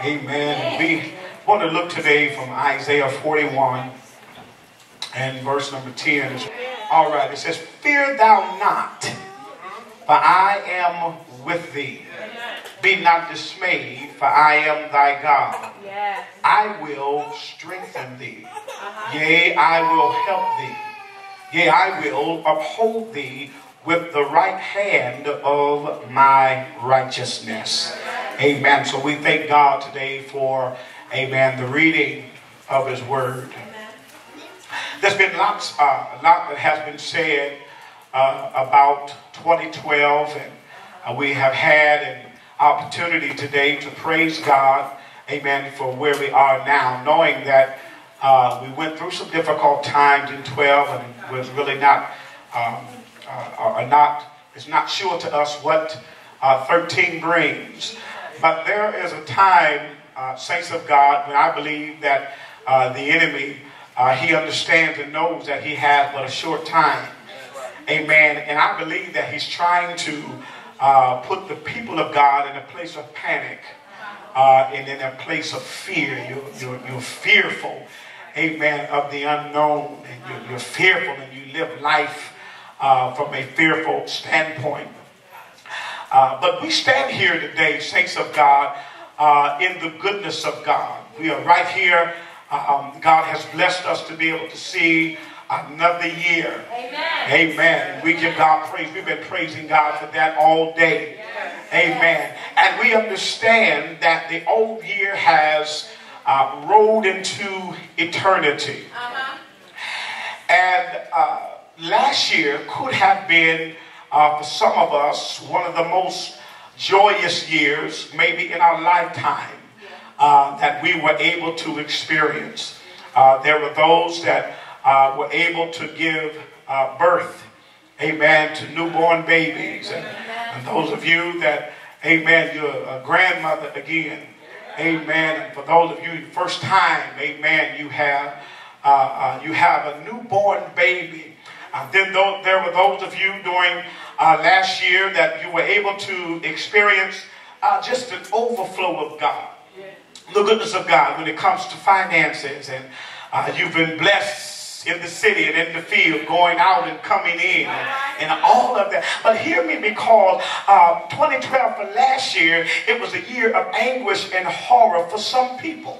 Amen. We want to look today from Isaiah 41 and verse number 10. All right, it says, "Fear thou not, for I am with thee. Be not dismayed, for I am thy God. I will strengthen thee. Yea, I will help thee. Yea, I will uphold thee with the right hand of my righteousness." Amen. So we thank God today for, amen, the reading of his word. There's been a lot that has been said about 2012, and we have had an opportunity today to praise God, amen, for where we are now, knowing that we went through some difficult times in 12 and was really it's not sure to us what 13 brings. But there is a time, saints of God, when I believe that the enemy, he understands and knows that he has but a short time. Amen. And I believe that he's trying to put the people of God in a place of panic and in a place of fear. You're fearful, amen, of the unknown. And you're fearful and you live life from a fearful standpoint. But we stand here today, saints of God, in the goodness of God. We are right here. God has blessed us to be able to see another year. Amen. Amen. We give God praise. We've been praising God for that all day. Amen. And we understand that the old year has rolled into eternity. And last year could have been, for some of us, one of the most joyous years, maybe in our lifetime, that we were able to experience. There were those that were able to give birth, amen, to newborn babies. And those of you that, amen, you're a grandmother again, amen. And for those of you first time, amen, you have a newborn baby. Then there were those of you during last year that you were able to experience just an overflow of God, the goodness of God when it comes to finances. And you've been blessed in the city and in the field, going out and coming in and all of that. But hear me, because 2012 for last year, it was a year of anguish and horror for some people.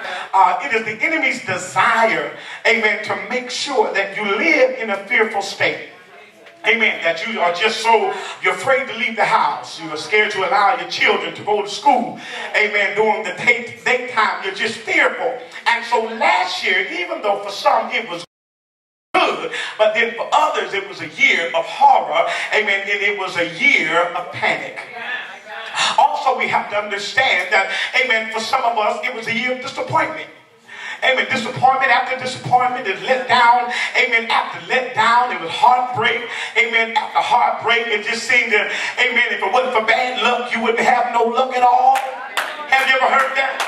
It is the enemy's desire, amen, to make sure that you live in a fearful state. Amen. That you are just you're afraid to leave the house. You are scared to allow your children to go to school. Amen. During the daytime, you're just fearful. And so last year, even though for some it was good, but then for others it was a year of horror. Amen. And it was a year of panic. Also, we have to understand that, amen, for some of us, it was a year of disappointment. Amen. Disappointment after disappointment is let down. Amen. After let down, it was heartbreak. Amen. After heartbreak, it just seemed to, amen, if it wasn't for bad luck, you wouldn't have no luck at all. Have you ever heard that?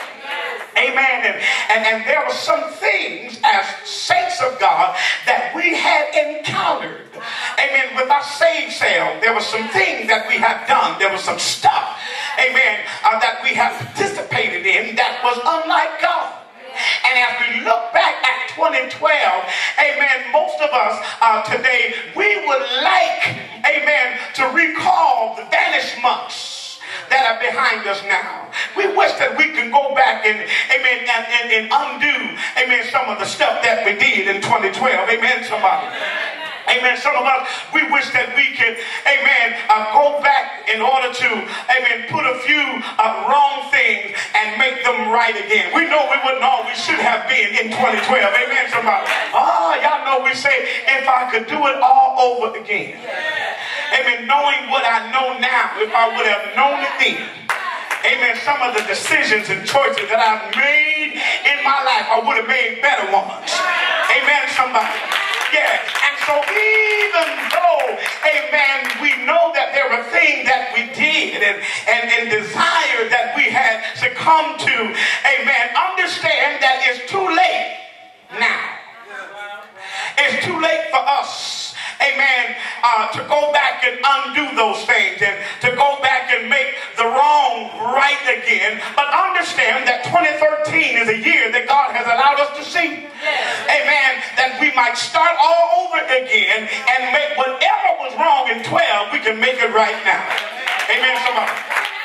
Amen. And there were some things as saints of God that we had encountered. Amen. With our saved self, there were some things that we have done. There was some stuff, amen, that we have participated in that was unlike God. And as we look back at 2012, amen, most of us today, we would like, amen, to recall the vanished months that are behind us now. We wish that we can go back and, amen, and undo, amen, some of the stuff that we did in 2012. Amen, somebody. Amen. Some of us, we wish that we could, amen, go back in order to, amen, put a few wrong things and make them right again. We know we wouldn't all we should have been in 2012. Amen, somebody. Y'all know we say, if I could do it all over again. Amen. Knowing what I know now, if I would have known it then. Amen. Some of the decisions and choices that I've made in my life, I would have made better ones. Amen, somebody. Yeah. And so even though, amen, we know that there were things that we did and desire that we had succumbed to, amen, understand that it's too late now. It's too late for us, amen, to go back and undo those things and to go back and make the wrong right again. But understand that us to see. Amen. That we might start all over again and make whatever was wrong in 12, we can make it right now. Amen, somebody.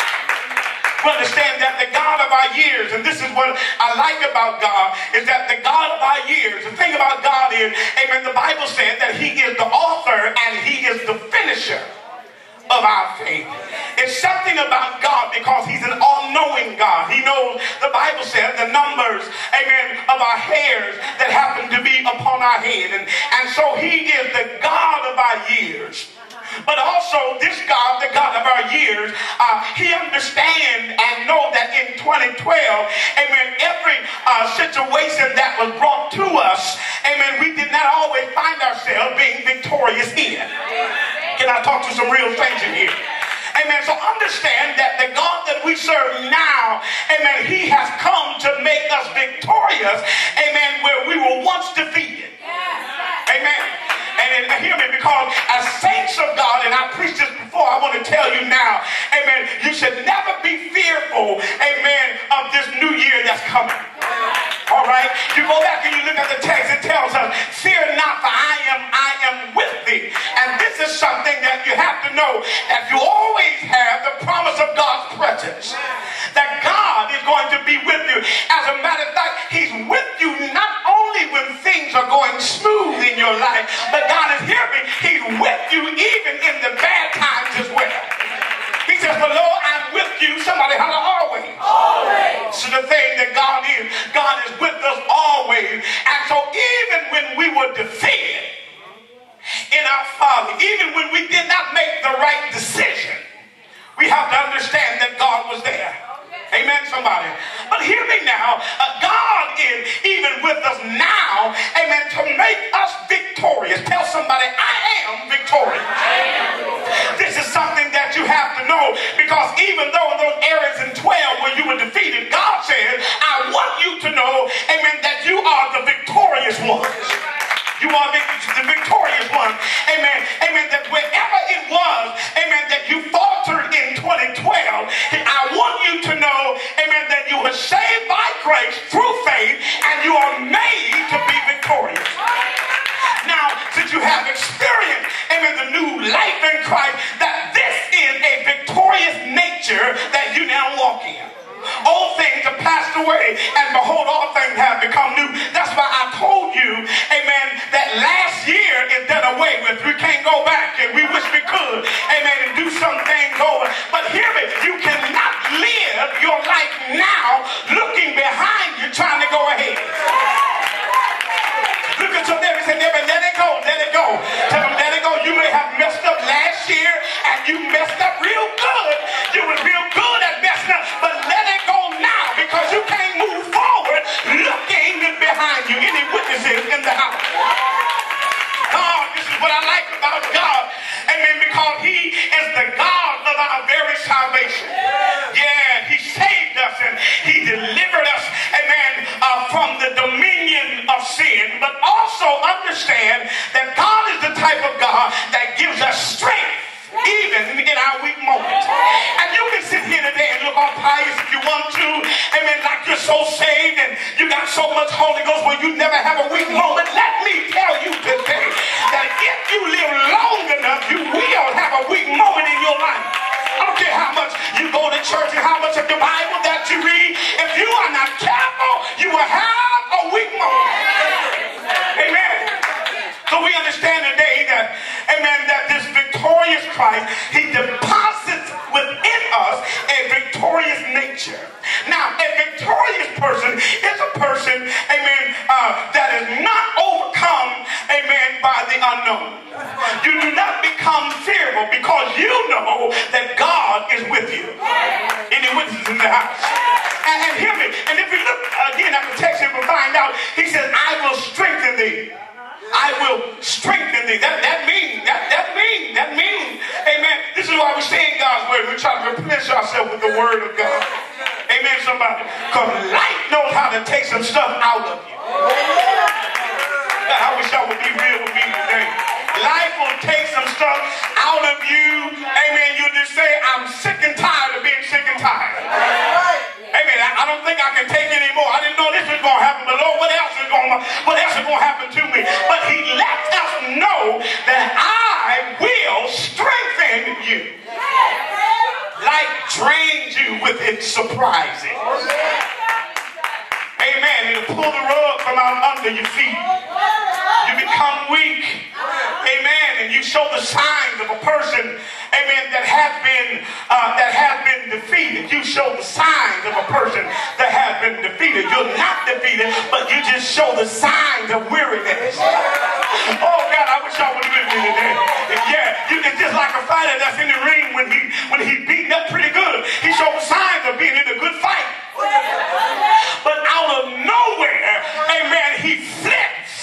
We understand that the God of our years, and this is what I like about God, is that the God of our years, the thing about God is, amen, the Bible said that he is the author and he is the finisher of our faith. It's something about God because he's an all-knowing God. He knows, the Bible says, the numbers, amen, of our hairs that happen to be upon our head. And so he is the God of our years. But also this God, the God of our years, he understands and knows that in 2012, amen, every situation that was brought to us, amen, we did not always find ourselves being victorious in. Can I talk to some real things in here? Amen. So understand that the God that we serve now, amen, he has come to make us victorious, amen, where we were once defeated. Amen. And hear me, because as saints of God, and I preached this before, I want to tell you now, amen, you should never be fearful, amen, of this new year that's coming. All right? You go back and you look at the text, it tells us, fear not, for I am with thee. And this is something that you have to know, that you always have the promise of God's presence. That God is going to be with you. As a matter of fact, he's with you not only when things are going smooth in your life, but God is here. He's with you even in the bad times as well. He says, "But Lord, I'm with you." Somebody holler, always. Always. So the thing that God is with us always. And so even when we were defeated in our folly, even when we did not make the right decision, we have to understand that God was there. Amen, somebody. But hear me now. God is even with us now, amen, to make us victorious. Tell somebody, I am victorious. This is something that you have to know, because even though in those areas in 12 where you were defeated, God says, I want you to know, amen, that you are the victorious ones. You are the victorious one. Amen. Amen. That wherever it was, amen, that you faltered in 2012, I want you to know, amen, that you were saved by grace through faith and you are made to be victorious. Now, since you have experienced, amen, the new life in Christ, that this is a victorious nature that you now walk in. Old things have passed away, and behold, all things have become new. That's why I told you, amen, that last year is done away with. We can't go back, and we wish we could, amen, and do some things over. But hear me, you cannot live your life now looking behind you trying to go ahead. Look at your neighbor and say, neighbor, let it go, let it go. Tell them, let it go. You may have messed up last year, and you messed up real good. You were real good at messing up, but let it go now, because you can't move forward looking behind you. Any witnesses in the house? God, this is what I like about God. Amen. Because he is the God of our very salvation. Yeah, he saved us and he delivered us, amen, from the dominion of sin. But also understand that God is the type of God that gives us strength even in our weak moments. And you can sit here today and look all pious if you want to, amen, like you're so saved and you got so much Holy Ghost where you never have a weak moment. Let me tell you today that if you live long enough, you will have a weak moment in your life. I don't care how much you go to church and how much of the Bible that you read. If you are not careful, you will have a weak moment. Amen. So we understand today that, amen, that this victorious Christ, he deposits within us a victorious nature. Now, a victorious person is a person, amen, that is not overcome, amen, by the unknown. You do not become fearful because you know that God is with you. Any witnesses in the house? And hear me. And if you look again at the text, you will find out, he says, I will strengthen thee. I will strengthen thee. That means, amen. This is why we say in God's word, we try to replenish ourselves with the word of God. Amen, somebody. Because life knows how to take some stuff out of you. I wish y'all would be real with me today. Life will take some stuff out of you. Amen. You'll just say, I'm sick and tired of being sick and tired. Amen. I don't don't think I can take anymore. I didn't know this was going to happen, but Lord, what else is going to happen to me? But he let us know that I will strengthen you. Like drained you with its surprises. Amen. It'll pull the rug from out under your feet. You become weak. Amen. And you show the signs of a person, amen, that has been defeated. You show the signs of a person that has been defeated. You're not defeated, but you just show the signs of weariness. Oh God, I wish y'all would have been with me today. Yeah, it's just like a fighter that's in the ring when he's beaten up pretty good. He shows signs of being in a good fight. But out of nowhere, amen, he flips.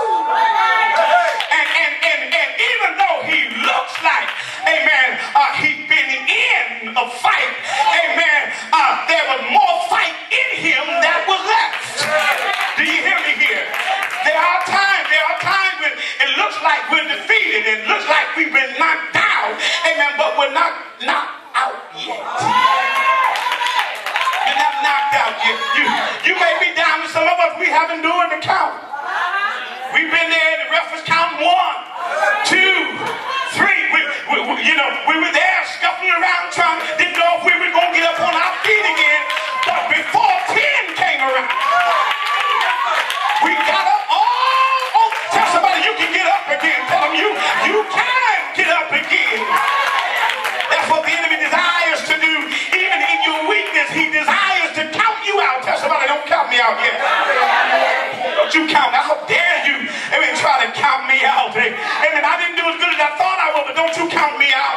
And even though he looks like, amen, he's been in a fight, amen, there was more fight in him that was left. Do you hear me here? There are times when it looks like we're defeated. It looks like we've been knocked down, amen, but we're not knocked out yet. You're not knocked out yet. You may be down, and some of us, we haven't doing the count. We've been there, the ref was counting 1, 2, 3. We were there scuffling around, didn't know if we were going to get up on our feet again. But before 10 came around, we got up. Oh, tell somebody you can get up again. Tell them you can get up again. That's what the enemy desires to do. Even in your weakness, he desires to count you out. Tell somebody, don't count me out yet. Don't you count me. How dare you? Amen. Try to count me out. Amen. I didn't do as good as I thought I would, but don't you count me out.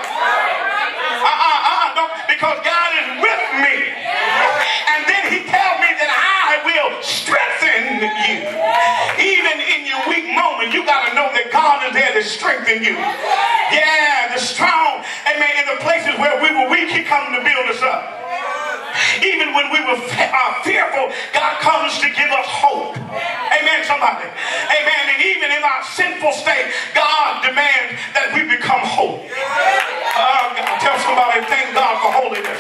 Don't, because God is with me. And then he tells me that I will strengthen you. Even in your weak moment, you got to know that God is there to strengthen you. Yeah, the strong. Amen. In the places where we were weak, he comes to build us up. Even when we were fearful, God comes to give us hope. Amen, somebody. Amen. And even in our sinful state, God demands that we become holy. Tell somebody, thank God for holiness.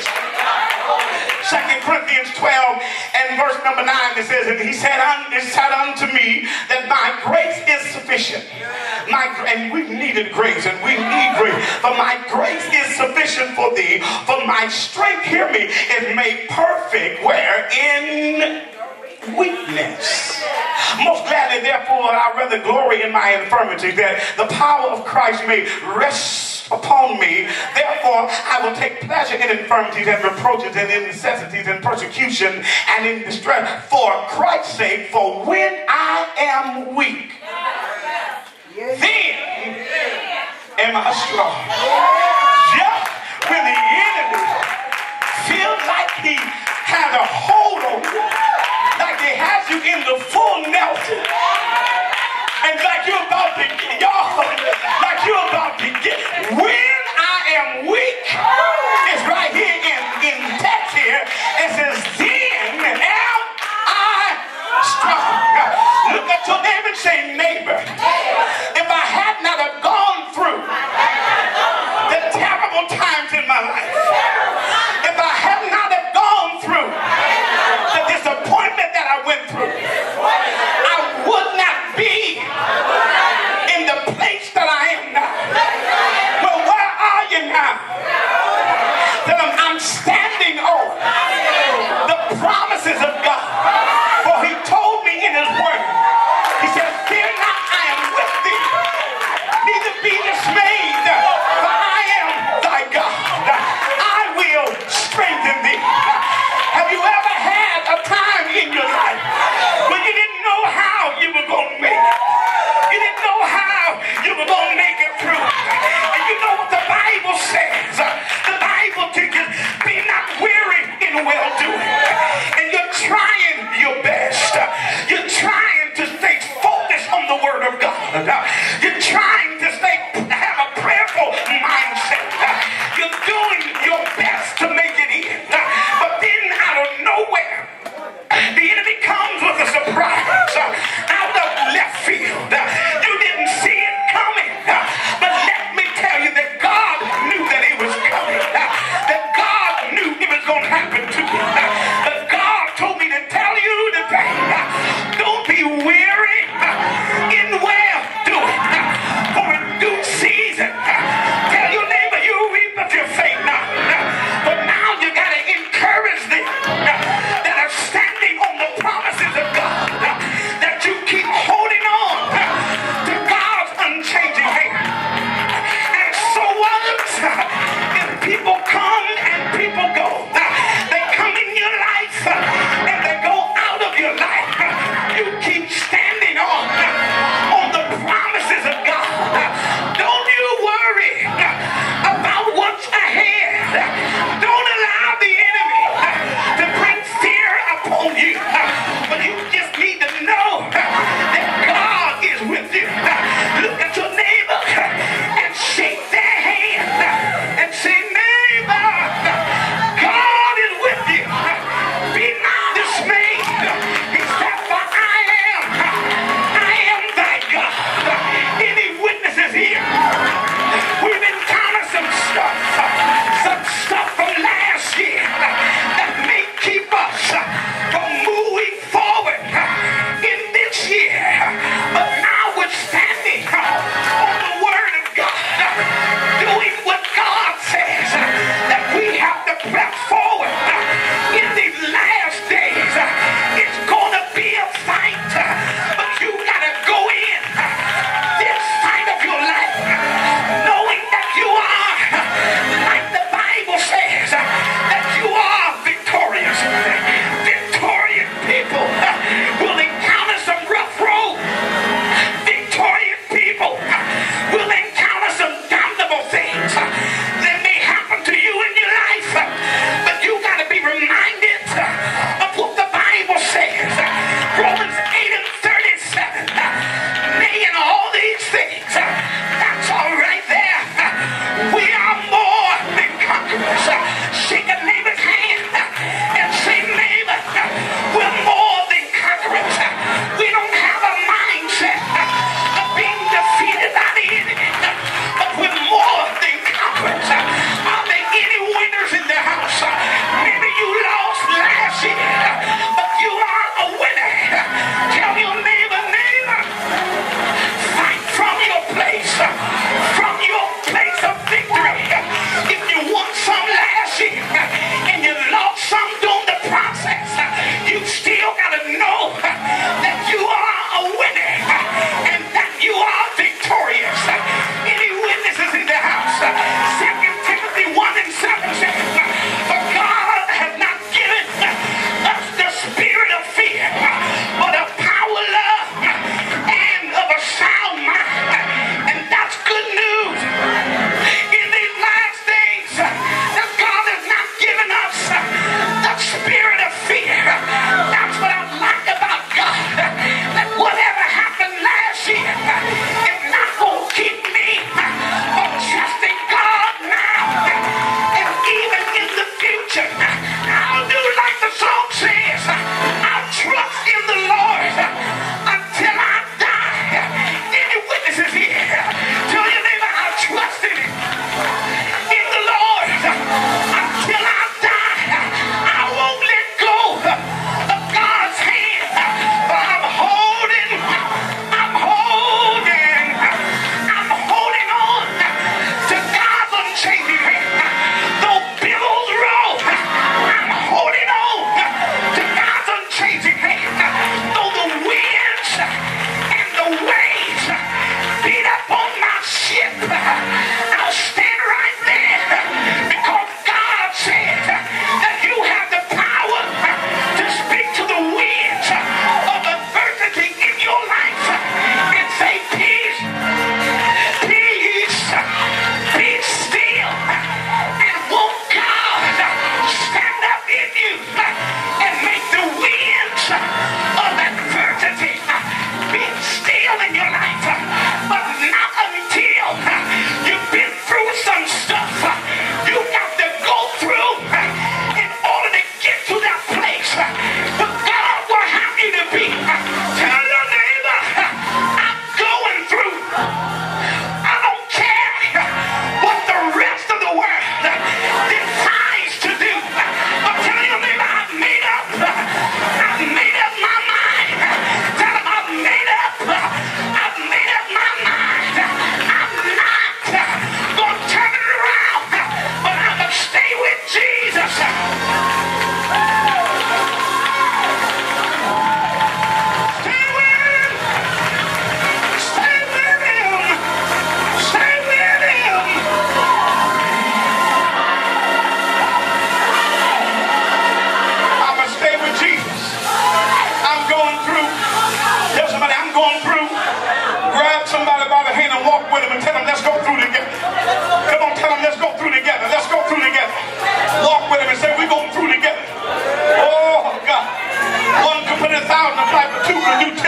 2 Corinthians 12 and verse number 9, it says, and he said, it said unto me that my grace is sufficient. And we needed grace, and we need grace. But my grace is sufficient for thee, for my strength, hear me, is made perfect where? In weakness. Most gladly, therefore, I rather glory in my infirmities, that the power of Christ may rest upon me. Therefore, I will take pleasure in infirmities and reproaches and in necessities and persecution and in distress for Christ's sake. For when I am weak, then am I strong. Just when the enemy feels like he has a hold on you, like he has you in the full Nelson, and like you're about to get, like you're about to get, when I am weak, it's right here in text here, it says, then am I strong. Look at your neighbor and say, neighbor, if I had not have gone through the terrible times in my life, if I had not have gone through to do